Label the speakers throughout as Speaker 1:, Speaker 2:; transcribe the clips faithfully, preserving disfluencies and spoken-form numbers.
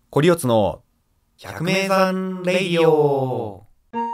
Speaker 1: コリオツの百名山レイディオ。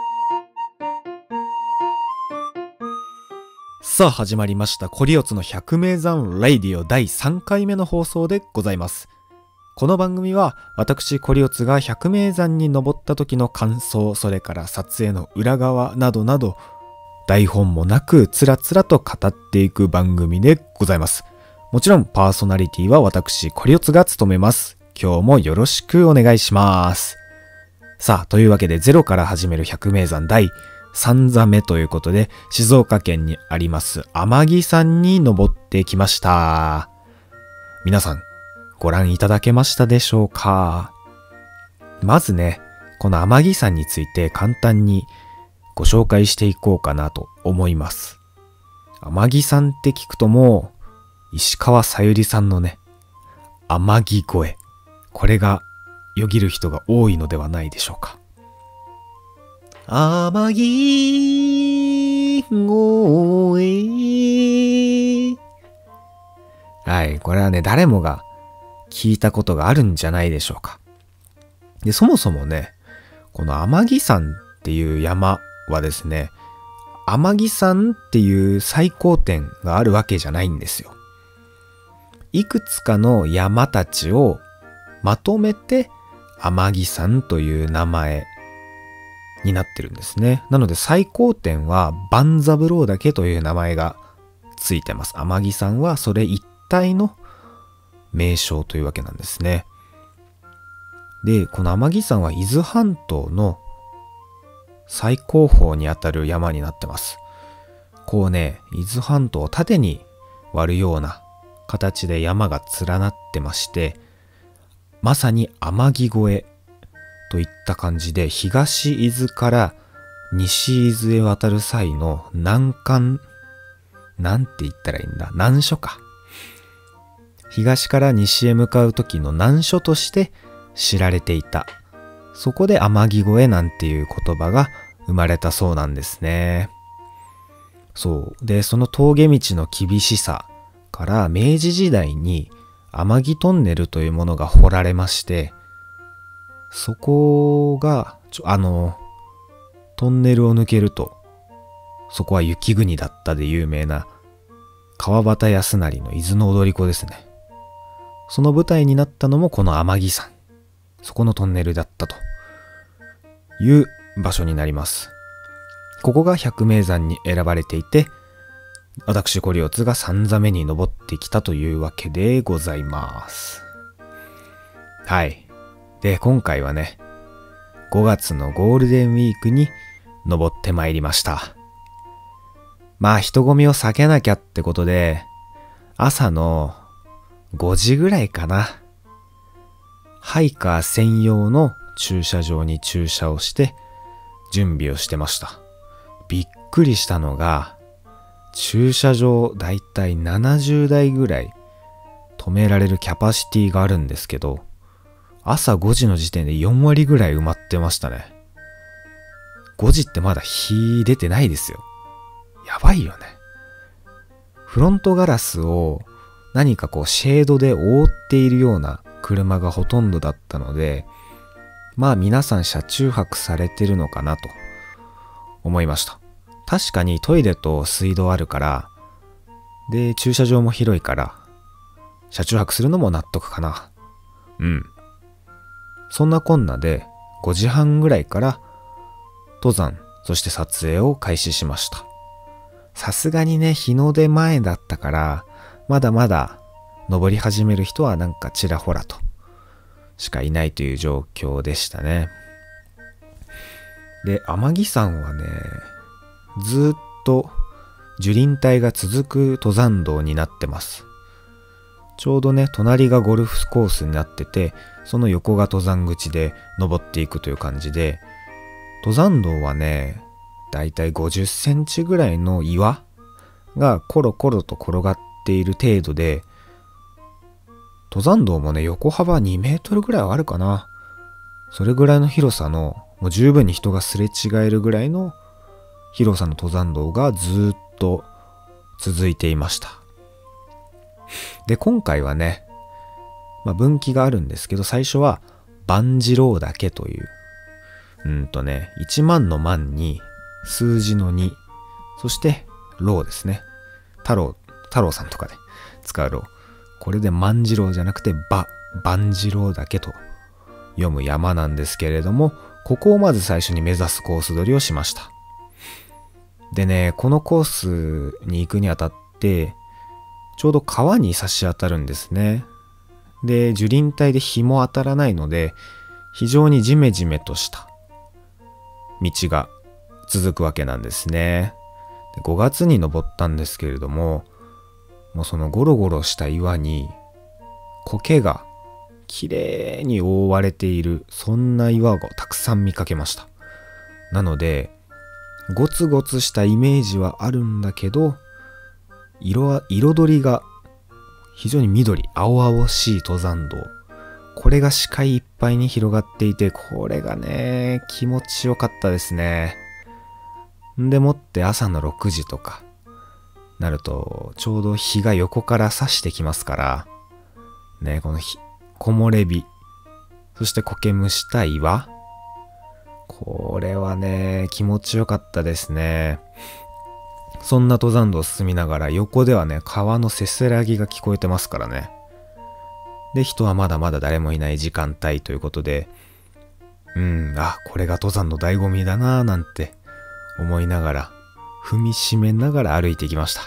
Speaker 1: さあ始まりましたコリオツの百名山レイディオだいさんかいめの放送でございます。この番組は私コリオツが百名山に登った時の感想、それから撮影の裏側などなど台本もなくつらつらと語っていく番組でございます。もちろんパーソナリティは私コリオツが務めます。今日もよろしくお願いします。さあ、というわけでゼロから始める百名山だいさん座目ということで、静岡県にあります天城山に登ってきました。皆さんご覧いただけましたでしょうか。まずね、この天城山について簡単にご紹介していこうかなと思います。天城山って聞くともう石川さゆりさんのね、天城越え、これがよぎる人が多いのではないでしょうか。天城越え。はい、これはね、誰もが聞いたことがあるんじゃないでしょうか。で、そもそもね、この天城山っていう山はですね、天城山っていう最高点があるわけじゃないんですよ。いくつかの山たちをまとめて天城山という名前になってるんですね。なので最高点は万三郎岳という名前がついてます。天城山はそれ一帯の名称というわけなんですね。で、この天城山は伊豆半島の最高峰にあたる山になってます。こうね、伊豆半島を縦に割るような形で山が連なってまして、まさに天城越えといった感じで、東伊豆から西伊豆へ渡る際の難関、なんて言ったらいいんだ、難所か。東から西へ向かう時の難所として知られていた。そこで天城越えなんていう言葉が生まれたそうなんですね。そう。で、その峠道の厳しさから明治時代に天城トンネルというものが掘られまして、そこがちょあのトンネルを抜けるとそこは雪国だったで有名な川端康成の伊豆の踊り子ですね。その舞台になったのもこの天城山、そこのトンネルだったという場所になります。ここが百名山に選ばれていて、私コリオツがさん座目に登ってきたというわけでございます。はい。で、今回はね、ごがつのゴールデンウィークに登ってまいりました。まあ人混みを避けなきゃってことで、朝のごじぐらいかな、ハイカー専用の駐車場に駐車をして準備をしてました。びっくりしたのが、駐車場だいたいななじゅうだいぐらい止められるキャパシティがあるんですけど、朝ごじの時点でよんわりぐらい埋まってましたね。ごじってまだ日出てないですよ。やばいよね。フロントガラスを何かこうシェードで覆っているような車がほとんどだったので、まあ皆さん車中泊されてるのかなと思いました。確かにトイレと水道あるから、で駐車場も広いから車中泊するのも納得かな。うん。そんなこんなでごじはんぐらいから登山、そして撮影を開始しました。さすがにね、日の出前だったからまだまだ登り始める人はなんかちらほらとしかいないという状況でしたね。で、天城山はね、ずっと樹林帯が続く登山道になってます。ちょうどね、隣がゴルフコースになってて、その横が登山口で登っていくという感じで、登山道はね、だいたいごじゅっセンチぐらいの岩がコロコロと転がっている程度で、登山道もね、横幅にメートルぐらいはあるかな。それぐらいの広さの、もう十分に人がすれ違えるぐらいの広さの登山道がずっと続いていました。で、今回はね、まあ、分岐があるんですけど、最初は万次郎岳という、うんとね、いちまんの万に数字のに、そして郎ですね。太郎、太郎さんとかで使う郎。これで万次郎じゃなくてば、万次郎岳と読む山なんですけれども、ここをまず最初に目指すコース取りをしました。でね、このコースに行くにあたって、ちょうど川に差し当たるんですね。で、樹林帯で日も当たらないので、非常にジメジメとした道が続くわけなんですね。でごがつに登ったんですけれども、もうそのゴロゴロした岩に苔がきれいに覆われている、そんな岩をたくさん見かけました。なので、ゴツゴツしたイメージはあるんだけど、色は彩りが非常に緑、青々しい登山道。これが視界いっぱいに広がっていて、これがね、気持ちよかったですね。んでもって朝のろくじとかなると、ちょうど日が横から差してきますから、ね、この木漏れ日、そして苔むした岩。これはね、気持ちよかったですね。そんな登山道を進みながら、横ではね、川のせせらぎが聞こえてますからね。で、人はまだまだ誰もいない時間帯ということで、うん、あ、これが登山の醍醐味だなぁなんて思いながら、踏みしめながら歩いていきました。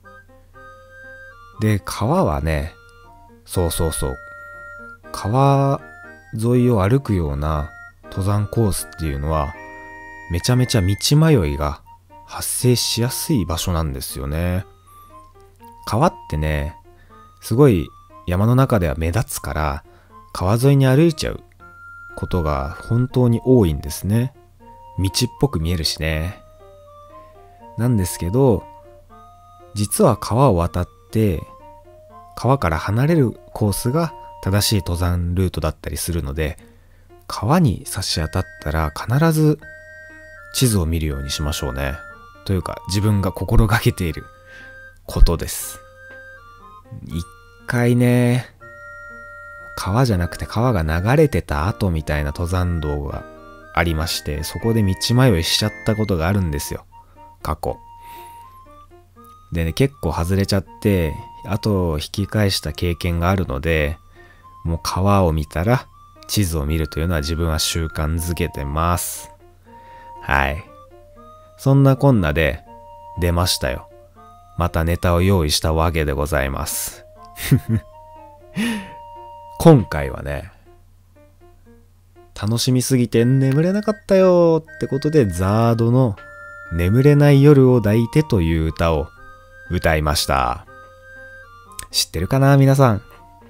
Speaker 1: で、川はね、そうそうそう、川沿いを歩くような登山コースっていうのは、めちゃめちゃ道迷いが発生しやすい場所なんですよね。川ってね、すごい山の中では目立つから、川沿いに歩いちゃうことが本当に多いんですね。道っぽく見えるしね。なんですけど、実は川を渡って、川から離れるコースが正しい登山ルートだったりするので、川に差し当たったら必ず地図を見るようにしましょうね。というか、自分が心がけていることです。一回ね、川じゃなくて川が流れてた後みたいな登山道がありまして、そこで道迷いしちゃったことがあるんですよ、過去。でね、結構外れちゃって、後を引き返した経験があるので、もう川を見たら地図を見るというのは自分は習慣づけてます。はい。そんなこんなで出ましたよ。またネタを用意したわけでございます。今回はね、楽しみすぎて眠れなかったよってことで、ザードの眠れない夜を抱いてという歌を歌いました。知ってるかな皆さん。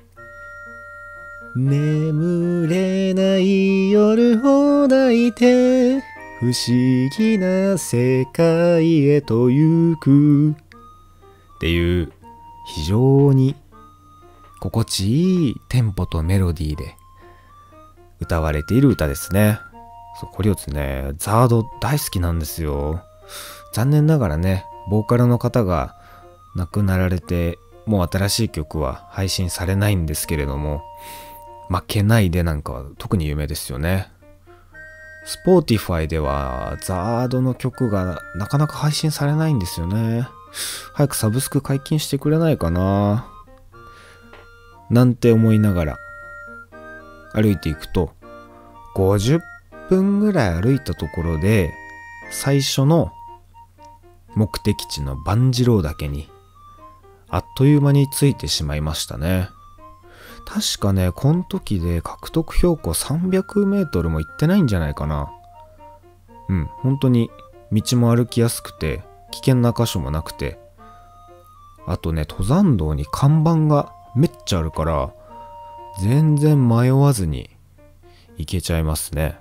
Speaker 1: 眠れない夜を抱いて不思議な世界へと行くっていう非常に心地いいテンポとメロディーで歌われている歌ですね。そう、これをですね、ザード大好きなんですよ。残念ながらね、ボーカルの方が亡くなられて、もう新しい曲は配信されないんですけれども、負けないでなんかは特に有名ですよね。Spotify ではザードの曲がなかなか配信されないんですよね。早くサブスク解禁してくれないかななんて思いながら歩いていくと、ごじゅっぷんぐらい歩いたところで最初の目的地の万次郎岳にあっという間に着いてしまいましたね。確かね、この時で獲得標高さんびゃくメートルも行ってないんじゃないかな。うん、本当に道も歩きやすくて、危険な箇所もなくて、あとね、登山道に看板がめっちゃあるから、全然迷わずに行けちゃいますね。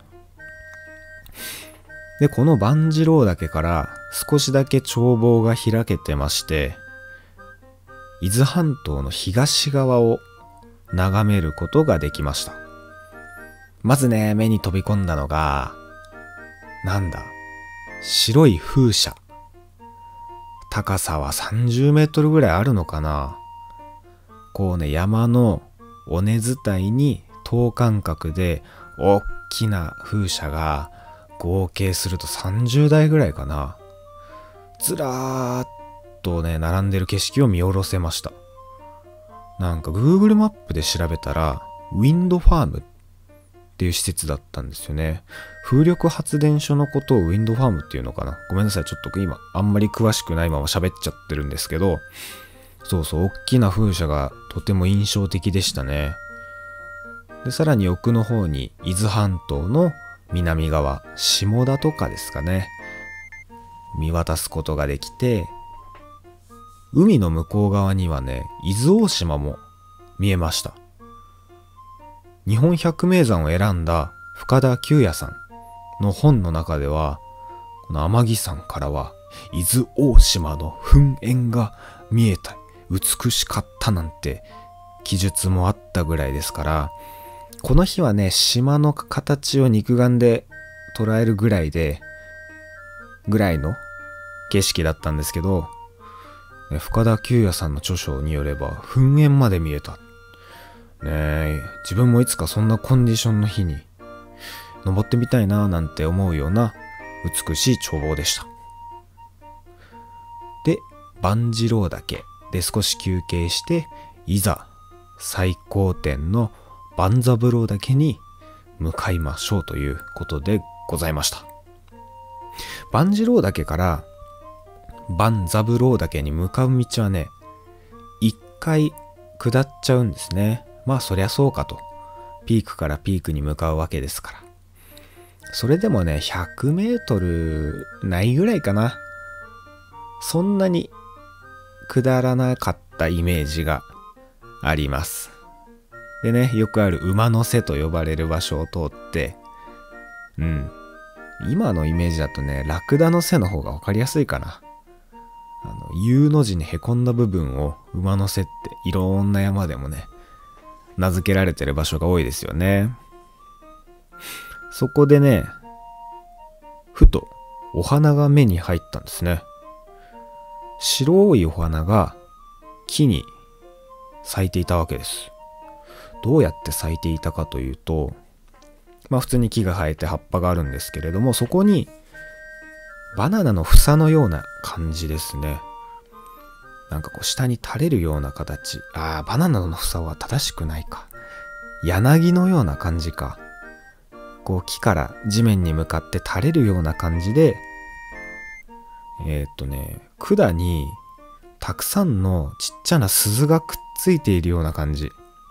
Speaker 1: で、この万次郎岳から少しだけ眺望が開けてまして、伊豆半島の東側を眺めることができました。まずね、目に飛び込んだのが、なんだ、白い風車。高さはさんじゅうメートルぐらいあるのかな。こうね、山の尾根伝いに等間隔で大きな風車が合計するとさんじゅうだいぐらいかな。ずらーっとね、並んでる景色を見下ろせました。なんか Google マップで調べたら、ウィンドファームっていう施設だったんですよね。風力発電所のことをウィンドファームっていうのかな。ごめんなさい。ちょっと今、あんまり詳しくないまま喋っちゃってるんですけど、そうそう、大きな風車がとても印象的でしたね。で、さらに奥の方に伊豆半島の南側、下田とかですかね。見渡すことができて、海の向こう側にはね、伊豆大島も見えました。日本百名山を選んだ深田久也さんの本の中では、この天城山からは伊豆大島の噴煙が見えた、美しかったなんて記述もあったぐらいですから、この日はね、島の形を肉眼で捉えるぐらいで、ぐらいの景色だったんですけど、深田久也さんの著書によれば噴煙まで見えた。ねえ、自分もいつかそんなコンディションの日に登ってみたいななんて思うような美しい眺望でした。で、万次郎岳で少し休憩して、いざ最高点の万三郎岳に向かいましょうということでございました。万次郎岳から万三郎岳に向かう道はね、一回下っちゃうんですね。まあそりゃそうかと。ピークからピークに向かうわけですから。それでもね、ひゃくメートルないぐらいかな。そんなに下らなかったイメージがあります。でね、よくある馬の背と呼ばれる場所を通って、うん。今のイメージだとね、ラクダの背の方がわかりやすいかな。あの U の字にへこんだ部分を馬の背っていろんな山でもね名付けられてる場所が多いですよね。そこでね、ふとお花が目に入ったんですね。白いお花が木に咲いていたわけです。どうやって咲いていたかというと、まあ普通に木が生えて葉っぱがあるんですけれども、そこにバナナの房のような感じですね。なんかこう下に垂れるような形。ああ、バナナの房は正しくないか。柳のような感じか。こう木から地面に向かって垂れるような感じで、えー、っとね、管にたくさんのちっちゃな鈴がくっついているような感じ。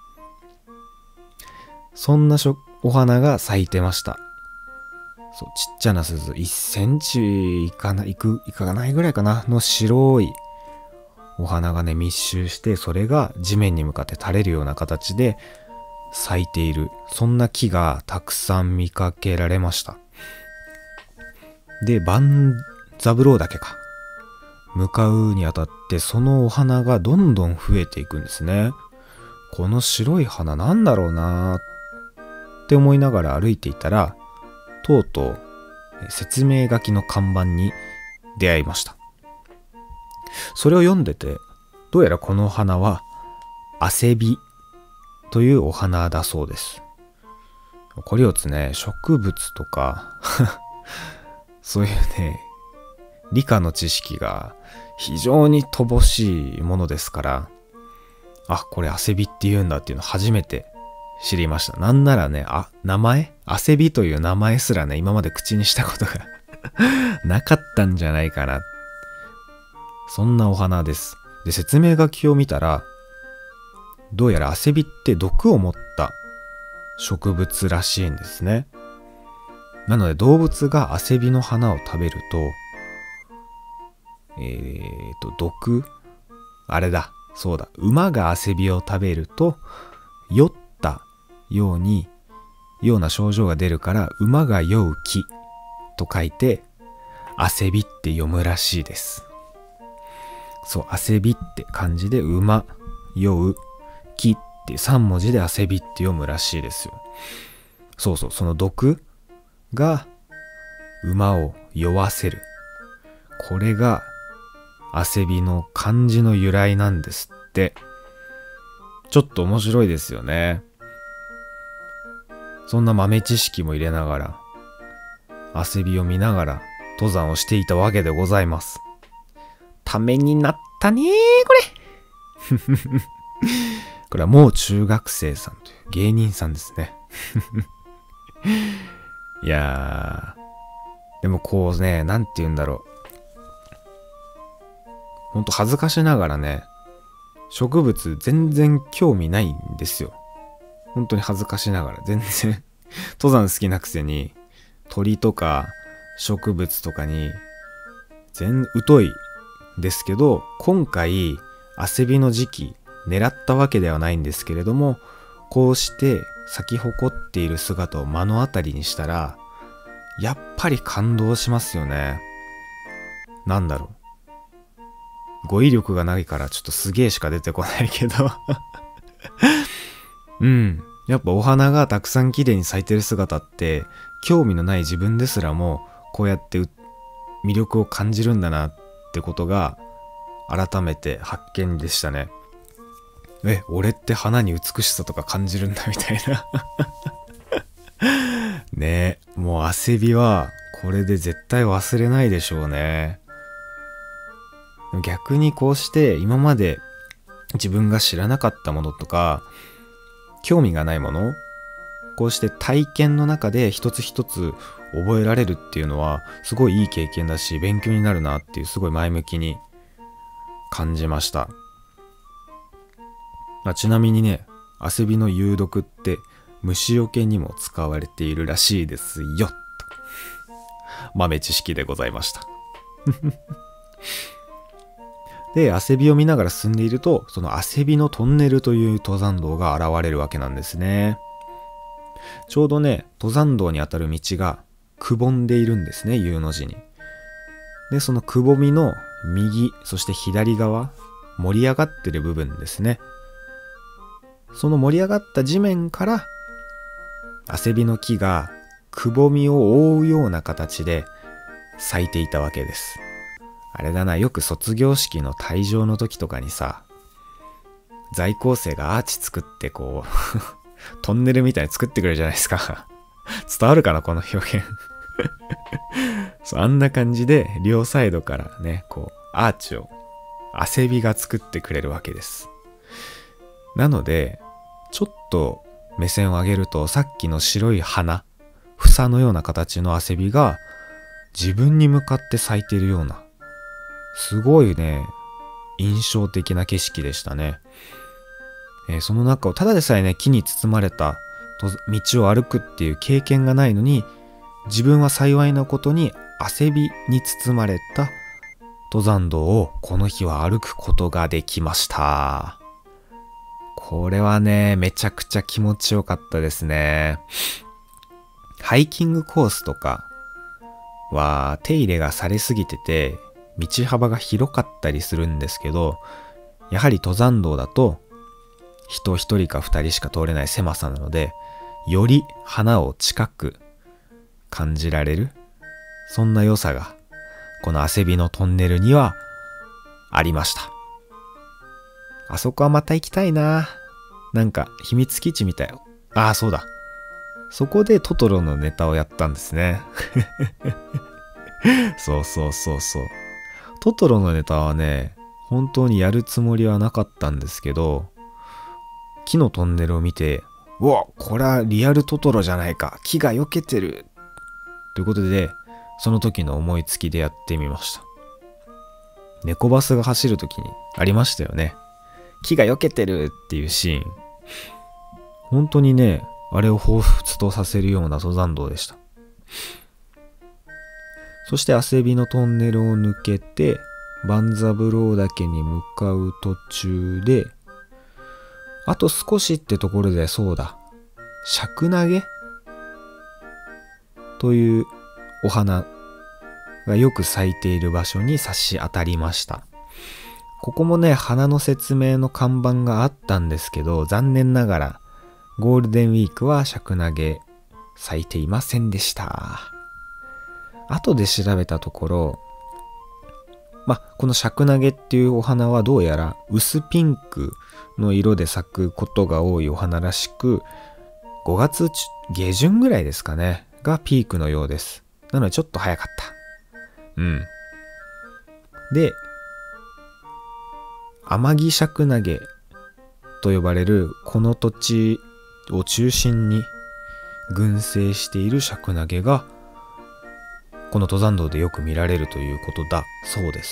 Speaker 1: そんなしょお花が咲いてました。そう、ちっちゃな鈴、いっセンチいかない、いく、いかないぐらいかなの白いお花がね密集して、それが地面に向かって垂れるような形で咲いている、そんな木がたくさん見かけられました。で、万三郎岳か向かうにあたって、そのお花がどんどん増えていくんですね。この白い花なんだろうなって思いながら歩いていたら、とうとう説明書きの看板に出会いました。それを読んでて、どうやらこの花はアセビというお花だそうです。これをつね、植物とかそういうね、理科の知識が非常に乏しいものですから、あ、これアセビって言うんだっていうのを初めて知りました。なんならね、あ、名前アセビという名前すらね、今まで口にしたことがなかったんじゃないかな。そんなお花です。で、説明書きを見たら、どうやらアセビって毒を持った植物らしいんですね。なので動物がアセビの花を食べると、えーと、毒あれだ、そうだ、馬がアセビを食べると、酔ったように、ような症状が出るから、馬が酔う木と書いて、アセビって読むらしいです。そう、アセビって漢字で馬、酔う、木ってさん文字でアセビって読むらしいですよ。そうそう、その毒が馬を酔わせる。これがアセビの漢字の由来なんですって。ちょっと面白いですよね。 そんな豆知識も入れながら、アセビを見ながら登山をしていたわけでございます。ためになったねー、これ。これはもう中学生さんという芸人さんですね。いやー、でもこうね、なんて言うんだろう。ほんと恥ずかしながらね、植物全然興味ないんですよ。本当に恥ずかしながら全然登山好きなくせに鳥とか植物とかに全疎いですけど、今回アセビの時期狙ったわけではないんですけれども、こうして咲き誇っている姿を目の当たりにしたらやっぱり感動しますよね。なんだろう、語彙力がないからちょっとすげえしか出てこないけどうん、やっぱお花がたくさん綺麗に咲いてる姿って興味のない自分ですらもこうやって魅力を感じるんだなってことが改めて発見でしたね。え、俺って花に美しさとか感じるんだみたいなねえ、もうアセビはこれで絶対忘れないでしょうね。逆にこうして今まで自分が知らなかったものとか興味がないもの、こうして体験の中で一つ一つ覚えられるっていうのはすごいいい経験だし勉強になるなっていう、すごい前向きに感じました。まあ、ちなみにね、アセビの有毒って虫除けにも使われているらしいですよと豆知識でございましたで、アセビを見ながら進んでいると、そのアセビのトンネルという登山道が現れるわけなんですね。ちょうどね、登山道にあたる道がくぼんでいるんですね、U の字に。で、そのくぼみの右、そして左側、盛り上がってる部分ですね。その盛り上がった地面からアセビの木がくぼみを覆うような形で咲いていたわけです。あれだな、よく卒業式の退場の時とかにさ、在校生がアーチ作ってこうトンネルみたいに作ってくれるじゃないですか伝わるかなこの表現そう、あんな感じで両サイドからね、こうアーチをアセビが作ってくれるわけです。なのでちょっと目線を上げると、さっきの白い花、房のような形のアセビが自分に向かって咲いているような、すごいね、印象的な景色でしたね。えー、その中をただでさえね、木に包まれた道を歩くっていう経験がないのに、自分は幸いなことにアセビに包まれた登山道をこの日は歩くことができました。これはね、めちゃくちゃ気持ちよかったですね。ハイキングコースとかは手入れがされすぎてて道幅が広かったりするんですけど、やはり登山道だと人一人か二人しか通れない狭さなので、より花を近く感じられる、そんな良さがこのアセビのトンネルにはありました。あそこはまた行きたいな。なんか秘密基地みたい。ああ、そうだ。そこでトトロのネタをやったんですね。そうそうそうそう。トトロのネタはね、本当にやるつもりはなかったんですけど、木のトンネルを見て、うわ、これはリアルトトロじゃないか。木が避けてる。ということで、その時の思いつきでやってみました。猫バスが走る時にありましたよね。木が避けてるっていうシーン。本当にね、あれを彷彿とさせるような登山道でした。そしてアセビのトンネルを抜けて万三郎岳に向かう途中で、あと少しってところで、そうだ、シャクナゲというお花がよく咲いている場所に差し当たりました。ここもね、花の説明の看板があったんですけど、残念ながらゴールデンウィークはシャクナゲ咲いていませんでした。後で調べたところ、ま、このシャクナゲっていうお花はどうやら薄ピンクの色で咲くことが多いお花らしく、ごがつ下旬ぐらいですかね、がピークのようです。なのでちょっと早かった。うん。で、天城シャクナゲと呼ばれるこの土地を中心に群生しているシャクナゲがこの登山道でよく見られるということだそうです。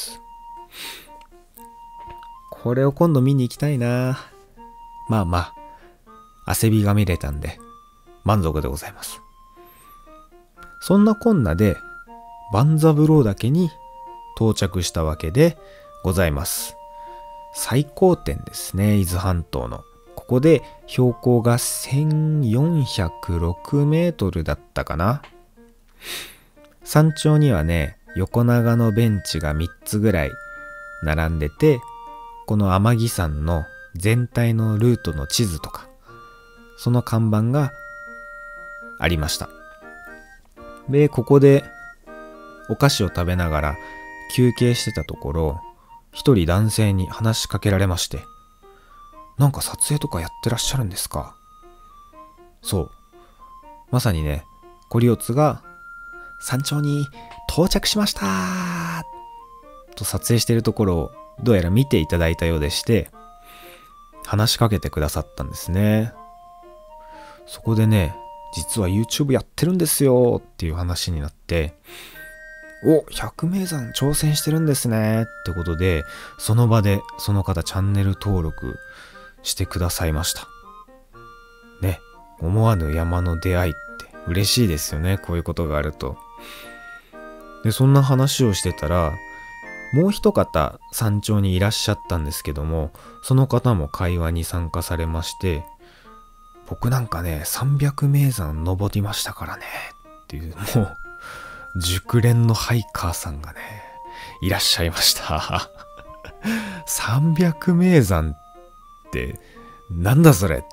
Speaker 1: これを今度見に行きたいな。まあまあ、汗びが見れたんで満足でございます。そんなこんなで万三郎岳に到着したわけでございます。最高点ですね、伊豆半島の。ここで標高がせんよんひゃくろくメートルだったかな。山頂にはね、横長のベンチがみっつぐらい並んでて、この天城山の全体のルートの地図とか、その看板がありました。で、ここでお菓子を食べながら休憩してたところ、一人男性に話しかけられまして、なんか撮影とかやってらっしゃるんですか？そう。まさにね、コリオツが山頂に到着しましたと撮影しているところをどうやら見ていただいたようでして、話しかけてくださったんですね。そこでね、実は YouTube やってるんですよっていう話になって、お、百名山挑戦してるんですねってことで、その場でその方チャンネル登録してくださいました。ね、思わぬ山の出会いって嬉しいですよね、こういうことがあると。で、そんな話をしてたら、もう一方山頂にいらっしゃったんですけども、その方も会話に参加されまして、僕なんかね、さんびゃくめいざん登りましたからねっていう、もう熟練のハイカーさんがね、いらっしゃいました。さんびゃくめいざんってなんだそれ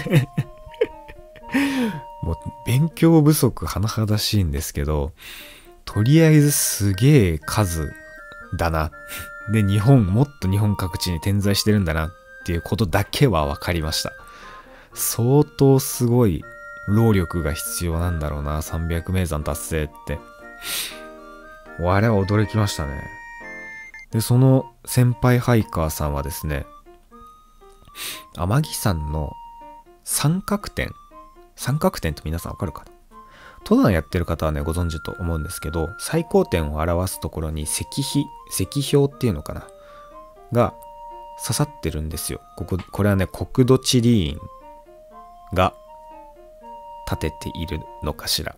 Speaker 1: もう勉強不足甚だしいんですけど、とりあえずすげえ数だな。で、日本、もっと日本各地に点在してるんだなっていうことだけは分かりました。相当すごい労力が必要なんだろうな、さんびゃくめいざん達成って。あれは驚きましたね。で、その先輩ハイカーさんはですね、天城山の三角点、三角点って皆さんわかるかな？登山やってる方はね、ご存知と思うんですけど、最高点を表すところに石碑、石標っていうのかなが刺さってるんですよ。ここ、これはね、国土地理院が建てているのかしら。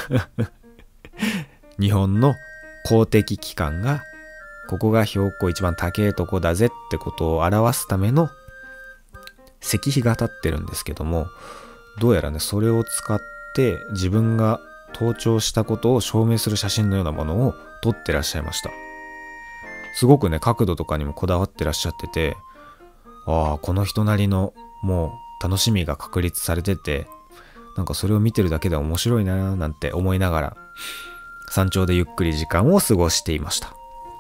Speaker 1: 日本の公的機関が、ここが標高一番高いとこだぜってことを表すための石碑が立ってるんですけども、どうやらね、それを使って自分が登頂したことを証明する写真のようなものを撮ってらっしゃいました。すごくね、角度とかにもこだわってらっしゃってて、ああ、この人なりのもう楽しみが確立されてて、なんかそれを見てるだけで面白いなーなんて思いながら山頂でゆっくり時間を過ごしていました。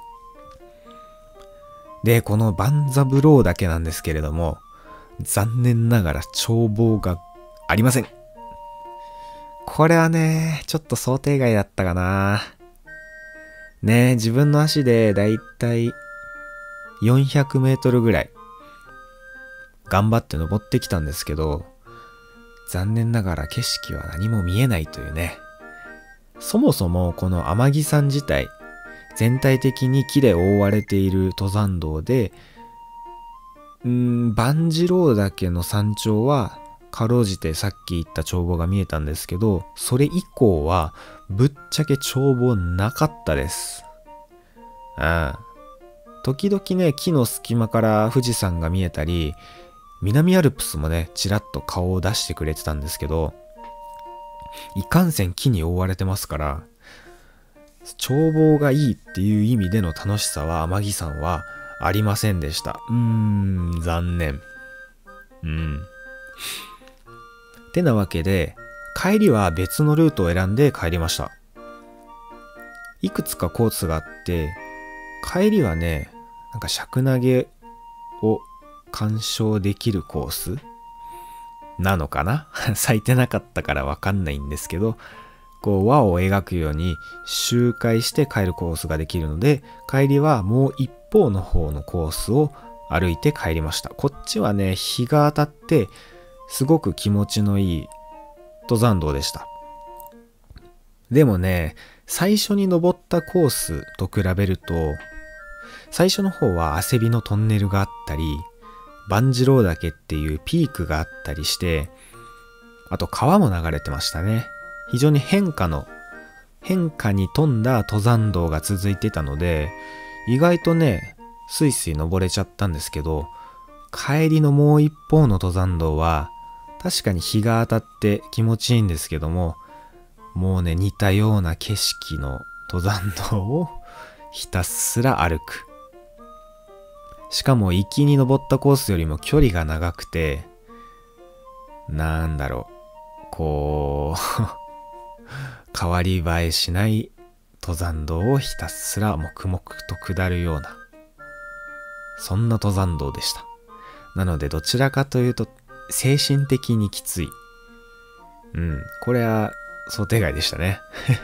Speaker 1: で、この万三郎岳なんですけれども、残念ながら眺望がありません。これはね、ちょっと想定外だったかな。ね、自分の足でだいたいよんひゃくメートルぐらい頑張って登ってきたんですけど、残念ながら景色は何も見えないというね。そもそもこの天城山自体、全体的に木で覆われている登山道で、うーん、万次郎岳の山頂はかろうじてさっき言った眺望が見えたんですけど、それ以降はぶっちゃけ眺望なかったです。ああ、時々ね、木の隙間から富士山が見えたり、南アルプスもね、ちらっと顔を出してくれてたんですけど、いかんせん木に覆われてますから、眺望がいいっていう意味での楽しさは天城山はありませんでした。うーん、残念。うん。てなわけで、帰りは別のルートを選んで帰りました。いくつかコースがあって、帰りはね、なんか尺投げを鑑賞できるコースなのかな咲いてなかったからわかんないんですけど、こう輪を描くように周回して帰るコースができるので、帰りはもう一方の方のコースを歩いて帰りました。こっちはね、日が当たってすごく気持ちのいい登山道でした。でもね、最初に登ったコースと比べると、最初の方は汗びのトンネルがあったり、万次郎岳っていうピークがあったりして、あと川も流れてましたね。非常に変化の、変化に富んだ登山道が続いてたので、意外とね、スイスイ登れちゃったんですけど、帰りのもう一方の登山道は、確かに日が当たって気持ちいいんですけども、もうね、似たような景色の登山道をひたすら歩く。しかも行きに登ったコースよりも距離が長くて、なんだろう、こう変わり映えしない登山道をひたすら黙々と下るような、そんな登山道でした。なのでどちらかというと精神的にきつい。うん、これは想定外でしたね。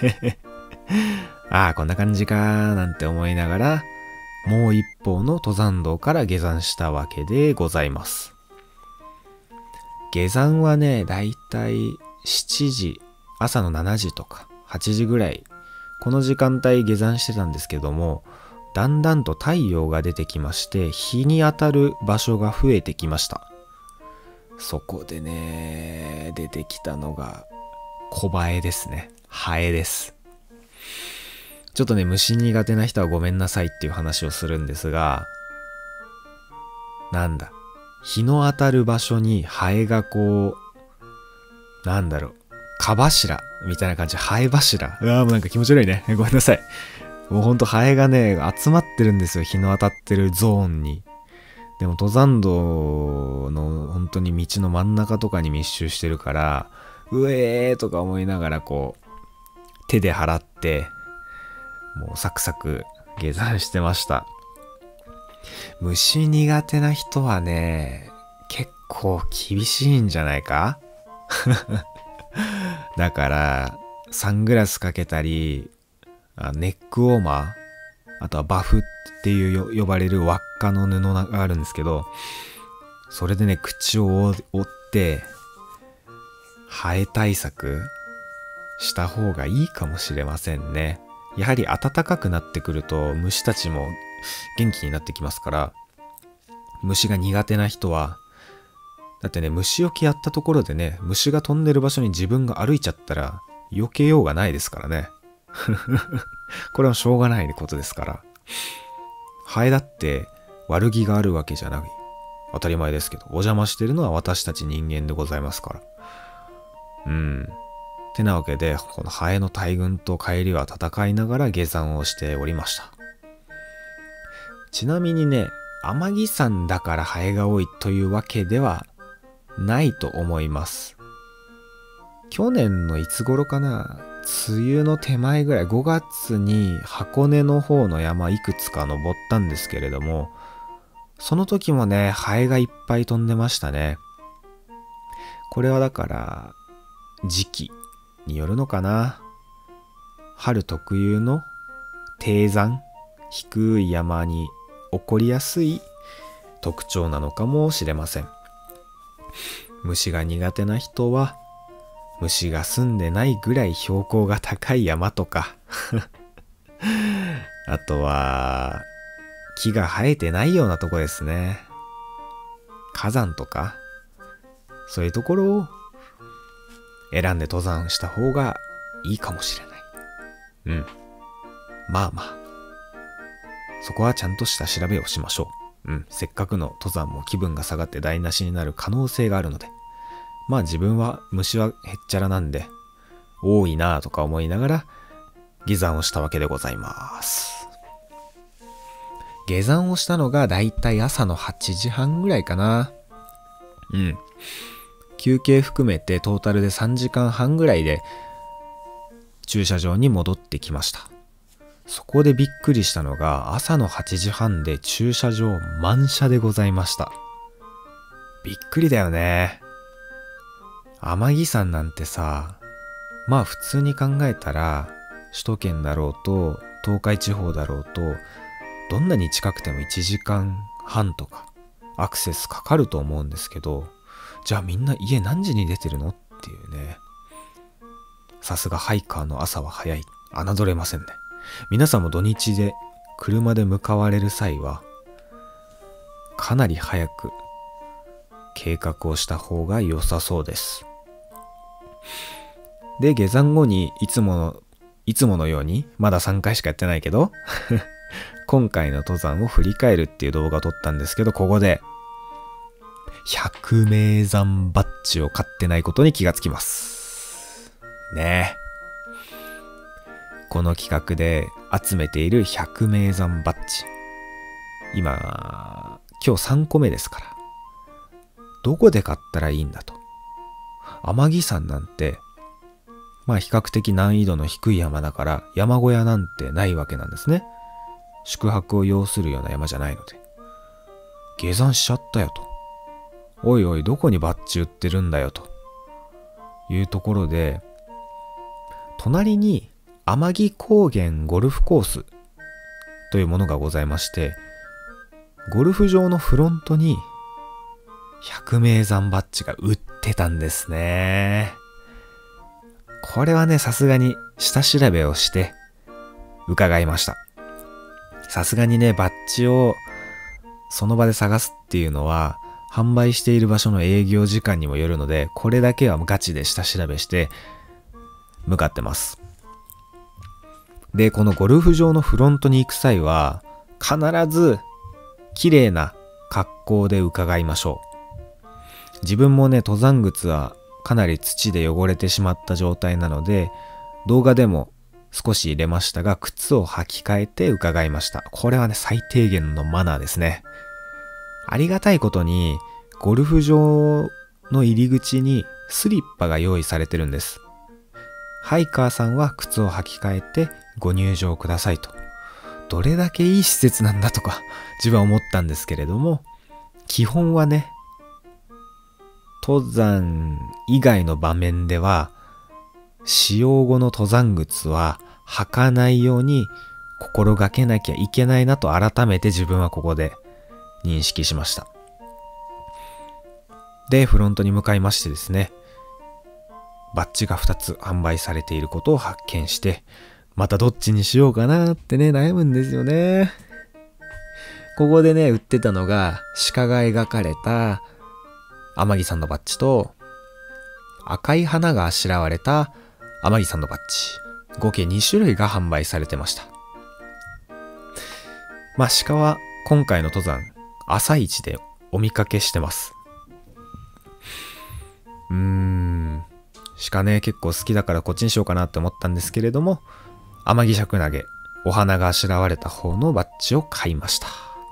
Speaker 1: ああ、こんな感じかーなんて思いながら、もう一方の登山道から下山したわけでございます。下山はね、だいたいしちじ、朝のしちじとかはちじぐらい、この時間帯下山してたんですけども、だんだんと太陽が出てきまして、日に当たる場所が増えてきました。そこでね、出てきたのが小ハエですね。ハエです。ちょっとね、虫苦手な人はごめんなさいっていう話をするんですが、なんだ、日の当たる場所にハエがこう、なんだろう、蚊柱みたいな感じで、ハエ柱。うわー、もうなんか気持ち悪いね。ごめんなさい。もうほんとハエがね、集まってるんですよ。日の当たってるゾーンに。でも登山道の本当に道の真ん中とかに密集してるから、うえーとか思いながらこう、手で払って、もうサクサク下山してました。虫苦手な人はね、結構厳しいんじゃないかだから、サングラスかけたり、ネックウォーマー、あとはバフっていう呼ばれる輪っかの布があるんですけど、それでね、口を覆って、ハエ対策した方がいいかもしれませんね。やはり暖かくなってくると虫たちも元気になってきますから、虫が苦手な人は、だってね、虫よけやったところでね、虫が飛んでる場所に自分が歩いちゃったら避けようがないですからね。これはしょうがないことですから。ハエだって悪気があるわけじゃない。当たり前ですけど、お邪魔してるのは私たち人間でございますから。うん。てなわけで、このハエの大群と帰りは戦いながら下山をしておりました。ちなみにね、天城山だからハエが多いというわけではないと思います。去年のいつ頃かな、梅雨の手前ぐらい、ごがつに箱根の方の山いくつか登ったんですけれども、その時もね、ハエがいっぱい飛んでましたね。これはだから時期によるのかな。春特有の低山、低い山に起こりやすい特徴なのかもしれません。虫が苦手な人は、虫が住んでないぐらい標高が高い山とかあとは木が生えてないようなとこですね。火山とかそういうところを選んで登山した方がいいかもしれない。うん。まあまあ、そこはちゃんとした調べをしましょう。うん。せっかくの登山も気分が下がって台無しになる可能性があるので、まあ自分は虫はへっちゃらなんで多いなぁとか思いながら下山をしたわけでございます。下山をしたのがだいたい朝のはちじはんぐらいかな。うん。休憩含めてトータルでさんじかんはんぐらいで駐車場に戻ってきました。そこでびっくりしたのが、朝のはちじはんで駐車場満車でございました。びっくりだよね。 天城山なんてさ、まあ普通に考えたら首都圏だろうと東海地方だろうとどんなに近くてもいちじかんはんとかアクセスかかると思うんですけど、じゃあみんな家何時に出てるのっていうね。さすがハイカーの朝は早い。侮れませんね。皆さんも土日で車で向かわれる際はかなり早く計画をした方が良さそうです。で、下山後にいつものいつものように、まださんかいしかやってないけど今回の登山を振り返るっていう動画を撮ったんですけど、ここでひゃくめい山バッジを買ってないことに気がつきますね。えこの企画で集めているひゃくめい山バッジ、今今日さんこめですから、どこで買ったらいいんだと。天城山なんてまあ比較的難易度の低い山だから山小屋なんてないわけなんですね。宿泊を要するような山じゃないので。下山しちゃったよと。おいおい、どこにバッジ売ってるんだよというところで、隣に天城高原ゴルフコースというものがございまして、ゴルフ場のフロントにひゃくめい山バッジが売ってたんですね。これはね、さすがに下調べをして伺いました。さすがにね、バッジをその場で探すっていうのは販売している場所の営業時間にもよるので、これだけはガチで下調べして向かってます。で、このゴルフ場のフロントに行く際は必ず綺麗な格好で伺いましょう。自分もね、登山靴はかなり土で汚れてしまった状態なので、動画でも少し入れましたが、靴を履き替えて伺いました。これはね、最低限のマナーですね。ありがたいことにゴルフ場の入り口にスリッパが用意されてるんです。ハイカーさんは靴を履き替えてご入場くださいと。どれだけいい施設なんだとか自分は思ったんですけれども、基本はね、登山以外の場面では使用後の登山靴は履かないように心がけなきゃいけないなと改めて自分はここで認識しました。で、フロントに向かいましてですね、バッジがふたつ販売されていることを発見して、またどっちにしようかなってね、悩むんですよね。ここでね、売ってたのが鹿が描かれた天城さんのバッジと赤い花があしらわれた天城さんのバッジ、合計にしゅるいが販売されてました。まあ鹿は今回の登山朝一でお見かけしてます。うーん鹿ね、結構好きだからこっちにしようかなって思ったんですけれども、天城シャクナゲ、お花があしらわれた方のバッジを買いました。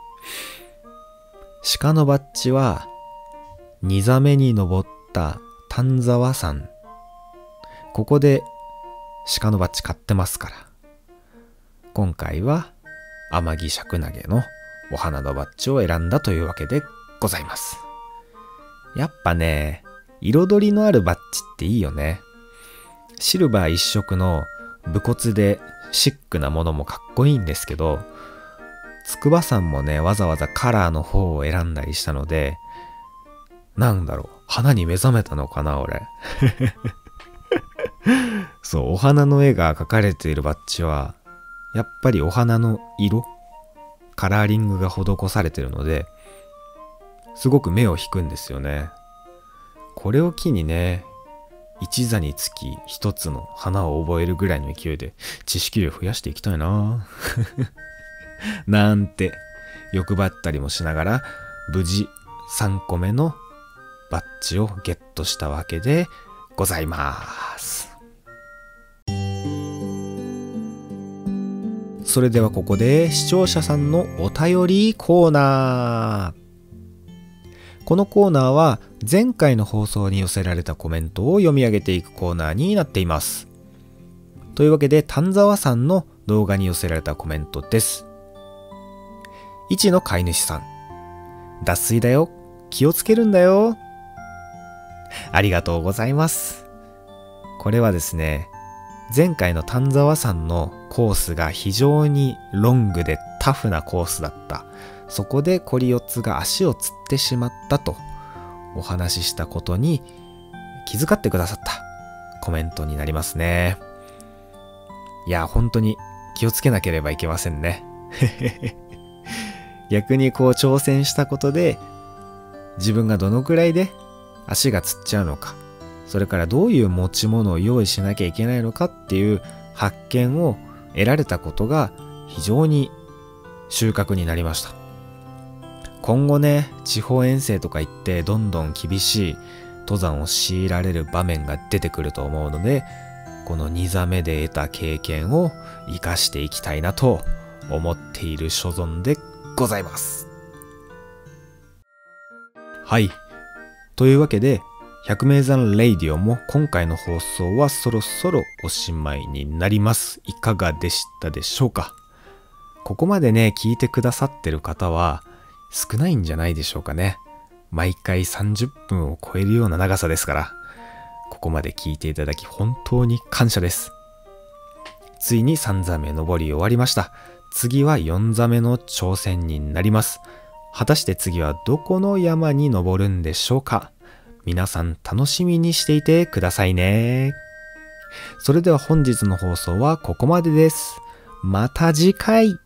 Speaker 1: 鹿のバッジはに座目に登った丹沢山、ここで鹿のバッジ買ってますから、今回は天城シャクナゲのお花のバッジを選んだというわけでございます。やっぱね、彩りのあるバッジっていいよね。シルバー一色の武骨でシックなものもかっこいいんですけど、筑波山もね、わざわざカラーの方を選んだりしたので、なんだろう、花に目覚めたのかな俺そう、お花の絵が描かれているバッジはやっぱりお花の色、カラーリングが施されているので、すごく目を引くんですよね。これを機にね、一座につき一つの花を覚えるぐらいの勢いで知識量増やしていきたいななんて欲張ったりもしながら、無事さんこめのバッジをゲットしたわけでございます。それではここで視聴者さんのお便りコーナー。このコーナーは前回の放送に寄せられたコメントを読み上げていくコーナーになっています。というわけで、丹沢さんの動画に寄せられたコメントです。いちの飼い主さん、脱水だよ、気をつけるんだよ。 ありがとうございます。これはですね、前回の丹沢山のコースが非常にロングでタフなコースだった。そこでコリヨッツが足をつってしまったとお話ししたことに気遣ってくださったコメントになりますね。いや、本当に気をつけなければいけませんね。逆にこう挑戦したことで自分がどのくらいで足がつっちゃうのか、それからどういう持ち物を用意しなきゃいけないのかっていう発見を得られたことが非常に収穫になりました。今後ね、地方遠征とか行ってどんどん厳しい登山を強いられる場面が出てくると思うので、このに座目で得た経験を生かしていきたいなと思っている所存でございます。はい。というわけで、百名山レイディオも今回の放送はそろそろおしまいになります。いかがでしたでしょうか。ここまでね、聞いてくださってる方は少ないんじゃないでしょうかね。毎回さんじゅっぷんを超えるような長さですから、ここまで聞いていただき本当に感謝です。ついにさん座目登り終わりました。次はよん座目の挑戦になります。果たして次はどこの山に登るんでしょうか。皆さん楽しみにしていてくださいね。それでは本日の放送はここまでです。また次回。